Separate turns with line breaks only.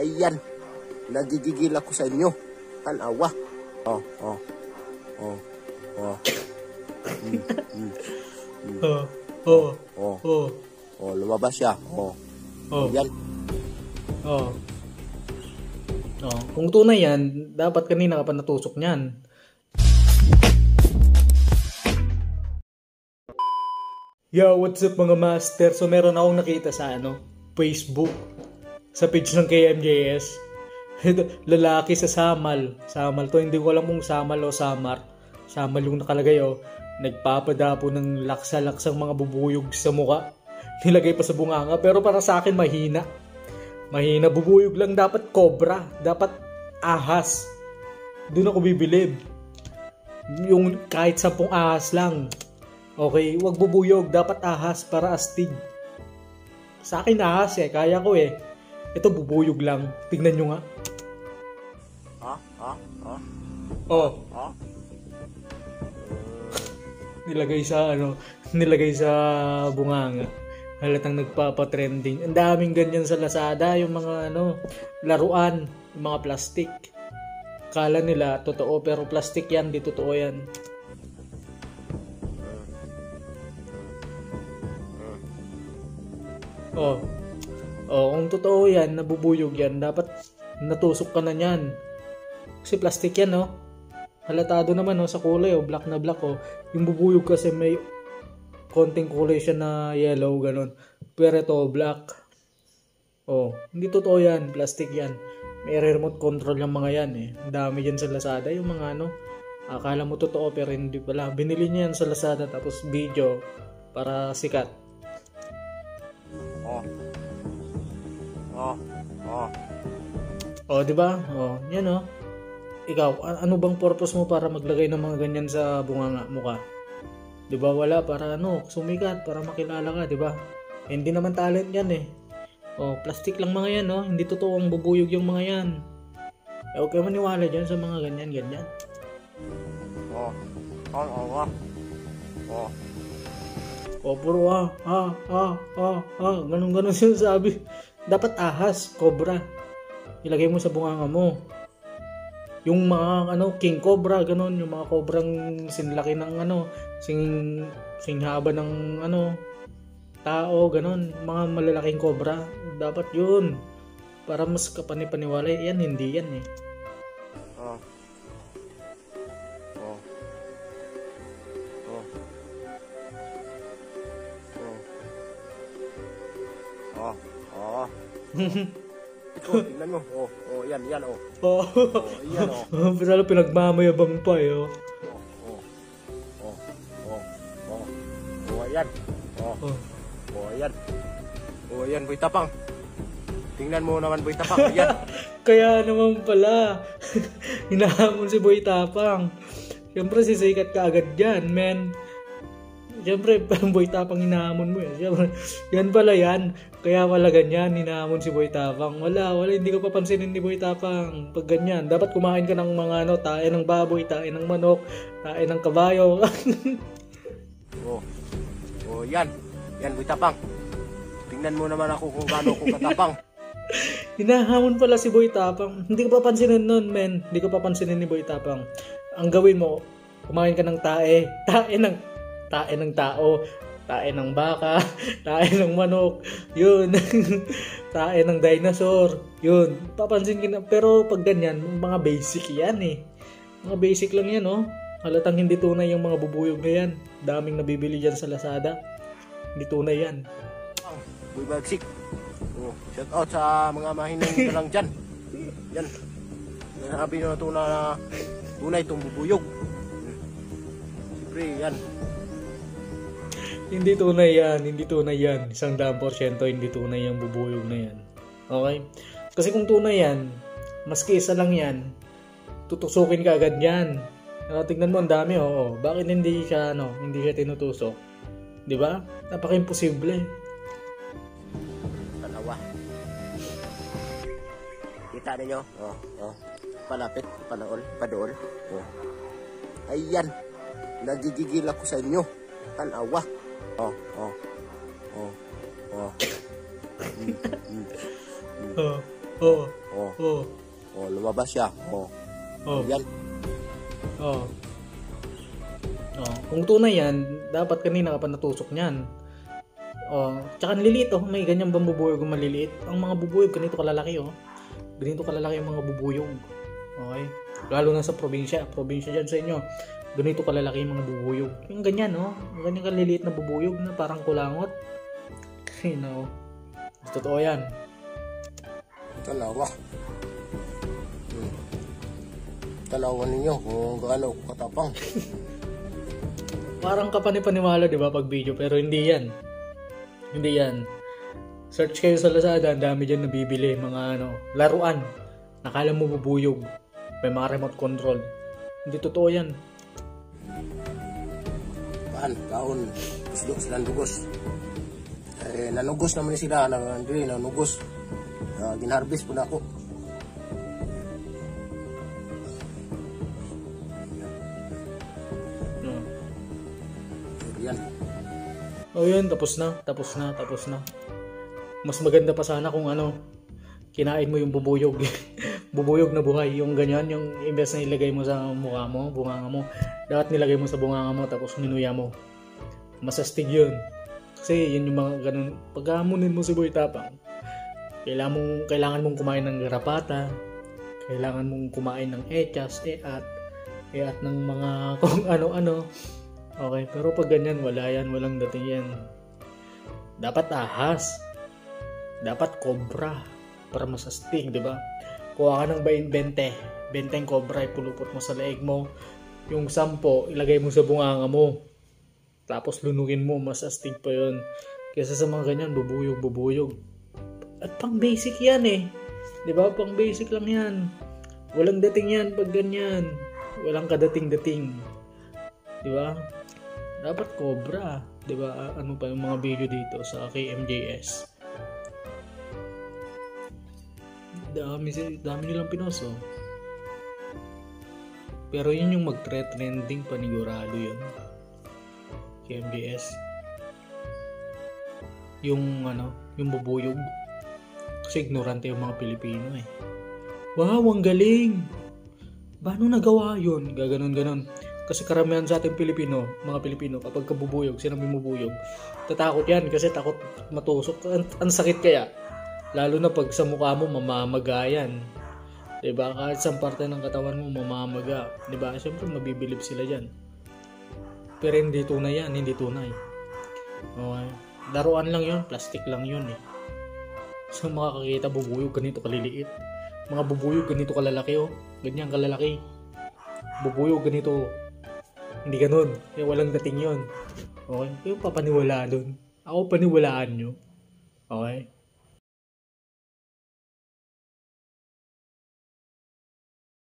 Ayan. Nagigigil ako sa inyo. Tanawa. Oh. Lumabas siya. Yan.
Kung tunay yan, dapat kanina ka pa natusok niyan. Yo, what's up mga master? So meron akong nakita sa Facebook, sa page ng KMJS. Lalaki sa Samal. Samal to, hindi ko alam kung Samal o Samar. Samal yung nakalagay Nagpapadapo ng laksa-laksang mga bubuyog sa muka. Nilagay pa sa bunganga, pero para sa akin mahina. Mahina, bubuyog lang, dapat cobra, dapat ahas. Doon ako bibilib. Yung kahit 10 ahas lang. Okay, wag bubuyog, dapat ahas para astig. Sa akin ahas kaya ko Ito bubuyog lang. Tignan nyo nga. Nilagay sa bunganga. Halatang nagpapa-trending. Ang daming ganyan sa Lazada, yung mga laruan, yung mga plastic. Kala nila totoo pero plastic yan, di totoo yan. Kung totoo yan, nabubuyog yan, dapat natusok ka na yan. Kasi plastic yan, Halatado naman, sa kulay, black na black, Yung bubuyog kasi may konting kulay siya na yellow, ganun. Pero ito, black. Hindi totoo yan, plastic yan. May remote control yung mga yan, Ang dami yan sa Lazada, yung mga akala mo totoo pero hindi pala. Binili niya yan sa Lazada tapos video para sikat. Diba? Yan Ikaw, ano bang purpose mo para maglagay ng mga ganyan sa bunganga mo ka? Diba wala, para sumikat, para makilala ka, diba? Hindi naman talent yan plastic lang mga yan, hindi totoo ang bubuyog yung mga yan. Huwag kayo maniwala dyan sa mga ganyan. Puro ganun sinasabi. Dapat ahas, cobra. Ilagay mo sa bunganga mo. Yung mga king cobra, ganun, yung mga cobrang sinlaki ng singhaba ng tao, ganun, mga malalaking cobra, dapat yun. Para mas kapani-paniwala, yan, hindi yan
Tingnan mo. Yan. Yan.
Pero pinagmamayabang pa
Ayan. Ayan, Boy Tapang. Tingnan mo naman, Boy Tapang. Ayan.
Kaya naman pala. Hinahamon si Boy Tapang. Siyempre sisikat ka agad dyan, men. Siyempre, Boy Tapang hinahamon mo Siyempre, yan pala yan. Kaya pala ganyan, hinahamon si Boy Tapang. Wala, hindi ko papansinin ni Boy Tapang. Pag ganyan, dapat kumain ka ng mga tae ng baboy, tae ng manok, tae ng kabayo.
Yan. Yan, Boy Tapang. Tingnan mo naman ako kung gaano ko katapang.
Hinahamon pala si Boy Tapang. Hindi ko papansinin nun, men. Hindi ko papansinin ni Boy Tapang. Ang gawin mo, kumain ka ng tae ng tao, tae ng baka, tae ng manok, yun. Tae ng dinosaur, yun. Papansin ka na, pero pag ganyan, mga basic yan Mga basic lang yan, Halatang hindi tunay yung mga bubuyog na yan. Daming nabibili dyan sa Lazada. Hindi tunay yan.
Boy Bagsik. Shout out sa mga mahinang na lang dyan. Yan. Sabi nyo na tunay itong bubuyog. Siyempre, yan.
Hindi tunay yan. 100% hindi tunay yung bubuyog na yan. Okay? Kasi kung tunay yan, maski isa lang yan, tutusukin ka agad yan. Tignan mo, ang dami, Bakit hindi siya tinutusok? Di ba? Napaka-imposible.
Dalawa. Kita ninyo? Palapit, padool. Ayan. Nagigigil ako sa inyo. Tanawa.
Oh.
Oh, lumabas siya. Oh.
Oh.
Yan.
Oh. Oh, kung tunay yan, dapat kanina ka pa natusok niyan. Oh, tsaka nililiit oh, may ganyan bang bubuyog ang maliliit? Ang mga bubuyog ganito kalalaki oh. Ganito kalalaki ang mga bubuyog. Okay? Lalo na sa probinsya diyan sa inyo. Ganito kalalaki yung mga bubuyog. Yung ganyan oh, ganyan kaliliit na bubuyog na parang kulangot. Kasi no. Totoo yan.
Talawa. Talawa ninyo kung gaano katapang.
Parang kapani-paniwala, di ba, pag video, pero hindi yan. Hindi yan. Search kayo sa Lazada, ang dami dyan nabibili, mga laruan. Nakala mo bubuyog. May mga remote control. Hindi totoo yan.
Kaon, gusto silang dugos. Nanugos naman sila, nanugos. Ginharvest po na ako. Yan.
Oh yun, tapos na. Mas maganda pa sana kung kinain mo yung bubuyog. Bubuyog na buhay. Yung ganyan, yung imbes na ilagay mo sa mukha mo, bunganga mo. Dapat nilagay mo sa bunganga mo tapos ninuya mo. Masastig yun. Kasi yun yung mga ganun. Pagkahamunin mo si Boy Tapang, kailangan mong kumain ng garapata, kailangan mong kumain ng echas, eat ng mga kung ano-ano. Okay, pero pag ganyan, wala yan, walang dating yan. Dapat ahas. Dapat cobra para masastig, di ba? Kuha ka ng 20 cobra, ipulupot mo sa leeg mo. Yung 10, ilagay mo sa bunganga mo. Tapos lunugin mo, masastig pa yun. Kesa sa mga ganyan, bubuyog. At pang basic yan eh. Di ba? Pang basic lang yan. Walang dating yan pag ganyan. Walang kadating-dating. Di ba? Dapat cobra, 'di ba? Ano pa yung mga video dito sa KMJS? Dami nilang pinoso. Pero yun yung mag-trending panigurado yun. KMJS. Yung bubuyog. Kasi ignorante yung mga Pilipino eh. Wow, ang galing! Paano nagawa yun? Gaganon-ganon. Kasi karamihan sa ating mga Pilipino, kapag kabubuyog, sinabi mo bubuyog, tatakot yan kasi takot matusok. Ang sakit kaya. Lalo na pag sa mukha mo, mamamaga yan. Diba? Kahit sa parte ng katawan mo, mamamaga. Diba? Siyempre, mabibilib sila dyan. Pero hindi tunay yan. Hindi tunay. Okay. Daruan lang yun. Plastic lang yun eh. So, makakakita bubuyog, ganito kaliliit. Mga bubuyog, ganito kalalaki oh. Ganyan kalalaki. Bubuyog, ganito. Hindi ganun. Kaya walang dating yun. Okay? Kayo papaniwala dun. Ako paniwalaan nyo. Okay?